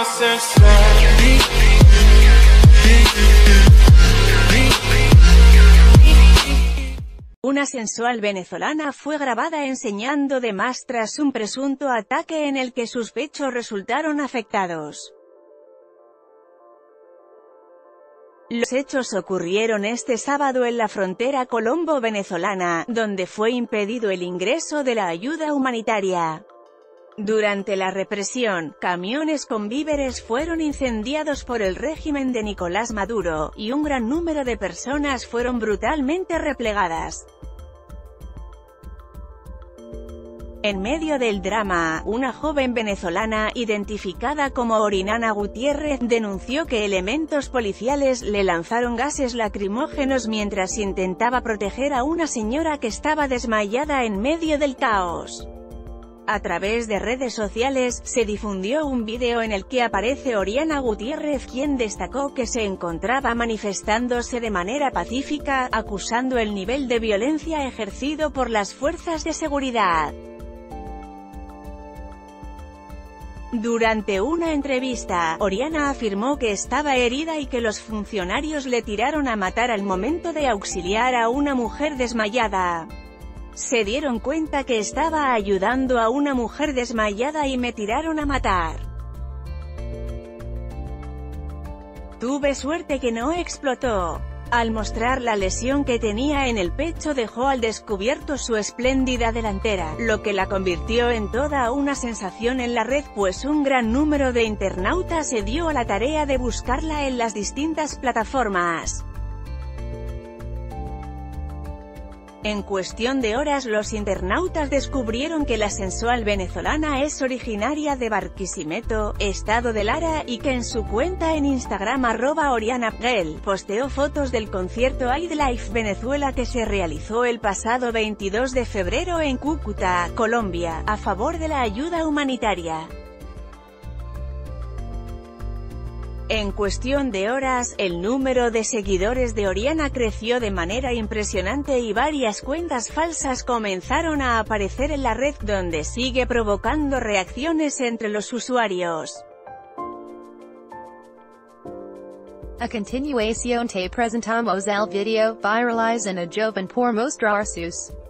Una sensual venezolana fue grabada enseñando de más tras un presunto ataque en el que sus pechos resultaron afectados. Los hechos ocurrieron este sábado en la frontera colombo-venezolana, donde fue impedido el ingreso de la ayuda humanitaria. Durante la represión, camiones con víveres fueron incendiados por el régimen de Nicolás Maduro, y un gran número de personas fueron brutalmente replegadas. En medio del drama, una joven venezolana, identificada como Oriana Gutiérrez, denunció que elementos policiales le lanzaron gases lacrimógenos mientras intentaba proteger a una señora que estaba desmayada en medio del caos. A través de redes sociales, se difundió un vídeo en el que aparece Oriana Gutiérrez, quien destacó que se encontraba manifestándose de manera pacífica, acusando el nivel de violencia ejercido por las fuerzas de seguridad. Durante una entrevista, Oriana afirmó que estaba herida y que los funcionarios le tiraron a matar al momento de auxiliar a una mujer desmayada. Se dieron cuenta que estaba ayudando a una mujer desmayada y me tiraron a matar. Tuve suerte que no explotó. Al mostrar la lesión que tenía en el pecho dejó al descubierto su espléndida delantera, lo que la convirtió en toda una sensación en la red, pues un gran número de internautas se dio a la tarea de buscarla en las distintas plataformas. En cuestión de horas los internautas descubrieron que la sensual venezolana es originaria de Barquisimeto, estado de Lara, y que en su cuenta en Instagram @OrianaGel, posteó fotos del concierto iDlife Venezuela que se realizó el pasado 22 de febrero en Cúcuta, Colombia, a favor de la ayuda humanitaria. En cuestión de horas, el número de seguidores de Oriana creció de manera impresionante y varias cuentas falsas comenzaron a aparecer en la red, donde sigue provocando reacciones entre los usuarios. A continuación te presentamos el video viralizado a joven por mostrar sus